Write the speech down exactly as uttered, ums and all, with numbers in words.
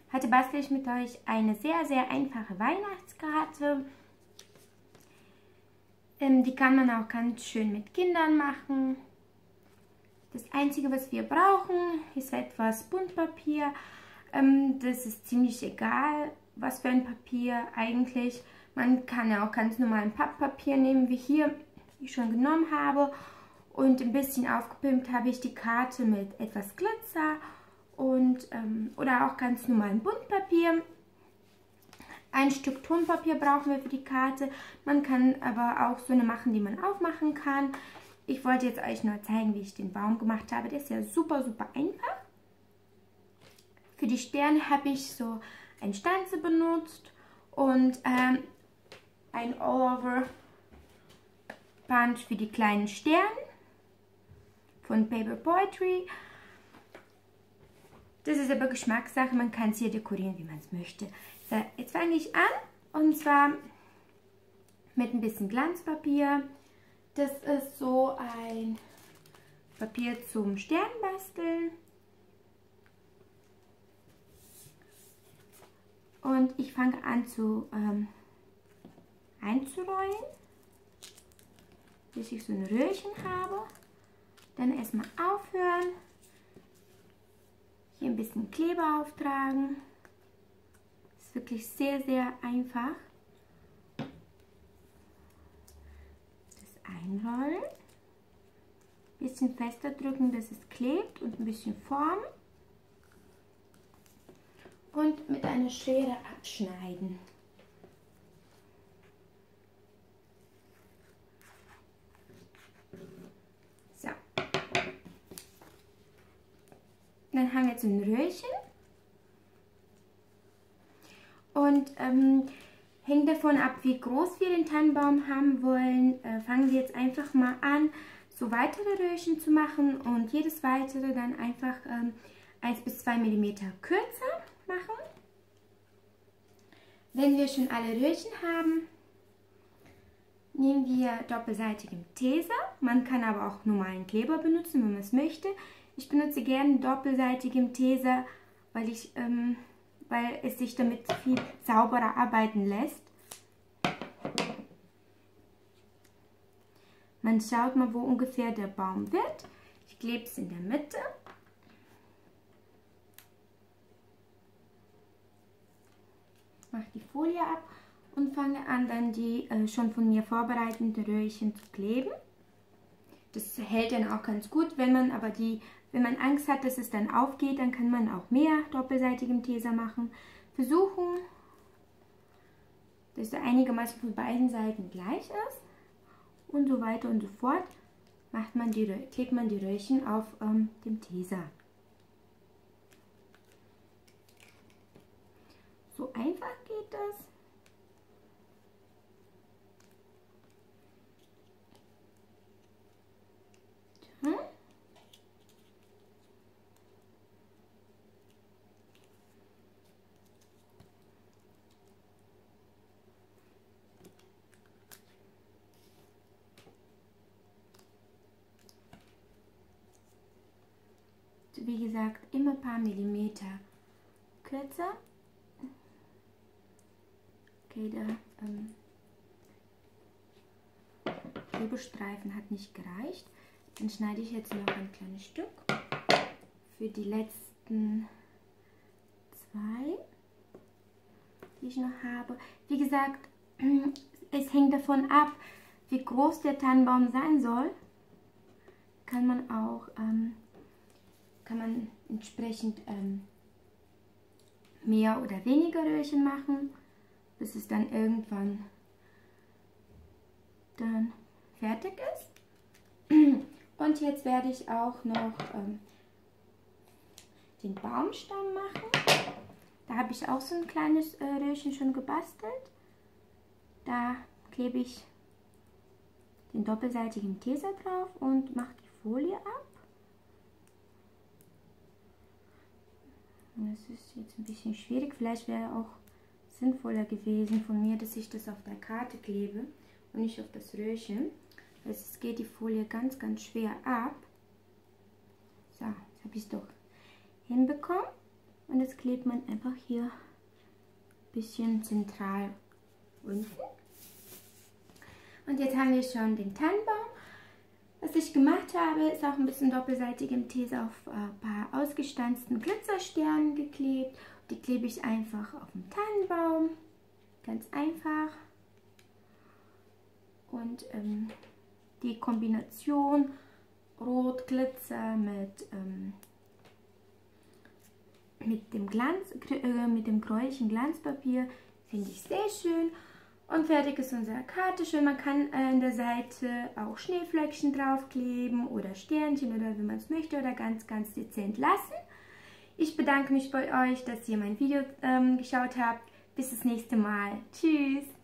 Heute bastle ich mit euch eine sehr, sehr einfache Weihnachtskarte. Ähm, die kann man auch ganz schön mit Kindern machen. Das Einzige, was wir brauchen, ist etwas Buntpapier. Ähm, das ist ziemlich egal, was für ein Papier eigentlich. Man kann ja auch ganz normalen Papppapier nehmen, wie hier ich schon genommen habe. Und ein bisschen aufgepimpt habe ich die Karte mit etwas Glitzer und ähm, oder auch ganz normalen Buntpapier. Ein Stück Tonpapier brauchen wir für die Karte. Man kann aber auch so eine machen, die man aufmachen kann. Ich wollte jetzt euch nur zeigen, wie ich den Baum gemacht habe. Der ist ja super, super einfach. Für die Sterne habe ich so ein Stanze benutzt und ähm, ein All-Over-Band für die kleinen Sterne von Paper Poetry. Das ist aber Geschmackssache, man kann es hier dekorieren, wie man es möchte. So, jetzt fange ich an und zwar mit ein bisschen Glanzpapier. Das ist so ein Papier zum Sternbasteln. Und ich fange an zu ähm, einzurollen, bis ich so ein Röhrchen habe. Dann erstmal aufhören. Hier ein bisschen Kleber auftragen. Das ist wirklich sehr, sehr einfach. Einrollen, bisschen fester drücken, dass es klebt und ein bisschen formen und mit einer Schere abschneiden. So. Dann haben wir jetzt ein Röhrchen und ähm, hängt davon ab, wie groß wir den Tannenbaum haben wollen. Äh, fangen wir jetzt einfach mal an, so weitere Röhrchen zu machen und jedes weitere dann einfach ähm, eins bis zwei Millimeter kürzer machen. Wenn wir schon alle Röhrchen haben, nehmen wir doppelseitigen Tesa. Man kann aber auch normalen Kleber benutzen, wenn man es möchte. Ich benutze gerne doppelseitigen Tesa, weil ich ähm, weil es sich damit viel sauberer arbeiten lässt. Man schaut mal, wo ungefähr der Baum wird. Ich klebe es in der Mitte. Mache die Folie ab und fange an, dann die äh, schon von mir vorbereiteten Röhrchen zu kleben. Das hält dann auch ganz gut, wenn man aber die Wenn man Angst hat, dass es dann aufgeht, dann kann man auch mehr doppelseitigem Tesa machen. Versuchen, dass er einigermaßen von beiden Seiten gleich ist. Und so weiter und so fort macht man die, klebt man die Röhrchen auf ähm, dem Tesa. So einfach geht das. Hm? Wie gesagt, immer ein paar Millimeter kürzer. Okay, der ähm, Klebestreifen hat nicht gereicht. Dann schneide ich jetzt noch ein kleines Stück für die letzten zwei, die ich noch habe. Wie gesagt, es hängt davon ab, wie groß der Tannenbaum sein soll. Kann man auch ähm, kann man entsprechend ähm, mehr oder weniger Röhrchen machen, bis es dann irgendwann dann fertig ist. Und jetzt werde ich auch noch ähm, den Baumstamm machen. Da habe ich auch so ein kleines äh, Röhrchen schon gebastelt. Da klebe ich den doppelseitigen Tesa drauf und mache die Folie ab. Das ist jetzt ein bisschen schwierig, vielleicht wäre auch sinnvoller gewesen von mir, dass ich das auf der Karte klebe und nicht auf das Röhrchen. Es geht die Folie ganz, ganz schwer ab. So, jetzt habe ich es doch hinbekommen. Und das klebt man einfach hier ein bisschen zentral unten. Und jetzt haben wir schon den Tannenbaum. Was ich gemacht habe, ist auch ein bisschen doppelseitigem Tesa auf ein paar ausgestanzten Glitzersternen geklebt. Die klebe ich einfach auf den Tannenbaum. Ganz einfach. Und ähm, die Kombination Rot-Glitzer mit, ähm, mit dem Glanz, äh, mit dem gräulichen Glanzpapier finde ich sehr schön. Und fertig ist unsere Karte schon. Man kann an der Seite auch Schneeflöckchen draufkleben oder Sternchen oder wie man es möchte oder ganz, ganz dezent lassen. Ich bedanke mich bei euch, dass ihr mein Video ähm, geschaut habt. Bis das nächste Mal. Tschüss!